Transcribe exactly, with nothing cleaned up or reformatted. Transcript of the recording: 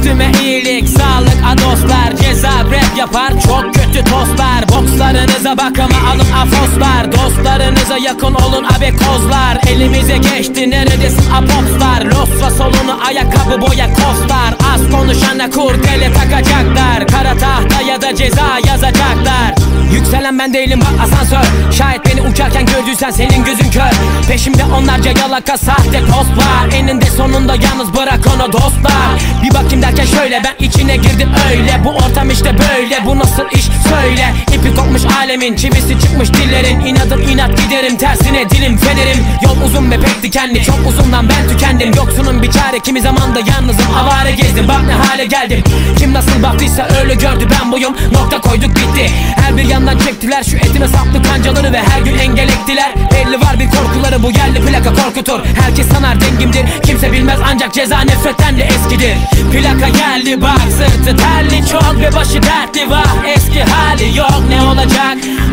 Üstüme iyilik, sağlık, a dostlar. Ceza rap yapar, çok kötü tostlar. Bokslarınıza bakama alın afoslar. Dostlarınıza yakın olun abekozlar. Elimize geçti neredesin apopslar. Losra solunu ayakkabı boya kostar. Az konuşana kurdele takacaklar. Kara tahta ya da ceza yazacaklar. Yükselen ben değilim bak asansör. Şayet beni uçarken gördüysen senin gözün kör. Peşimde onlarca yalaka sahte tost var. Eninde sonunda yalnız bırak onu dostlar. Bir bakayım derken şöyle ben içine girdim öyle. Bu ortam işte böyle, bu nasıl iş söyle. İpi kopmuş alemin, çivisi çıkmış dillerin. İnadım inat giderim tersine dilim fenerim. Yol uzun ve pek dikenli, çok uzundan ben tükendim. Yoksunun bir çare, kimi zamanda yalnızım, avare gezdim. Bak ne hale geldim, kim nasıl baktıysa öyle gördü. Ben buyum, nokta koyduk bitti. Her bir yandan çektiler şu etime saplı kancaları ve her gün engel ektiler. Belli var bir korkuları, bu yerli plaka korkutur. Herkes sanar dengimdir, kimse bilmez ancak ceza nefretten de eskidir. Plaka geldi bak, sırtı terli çok ve başı dertli var. Eski hali yok, ne olacak?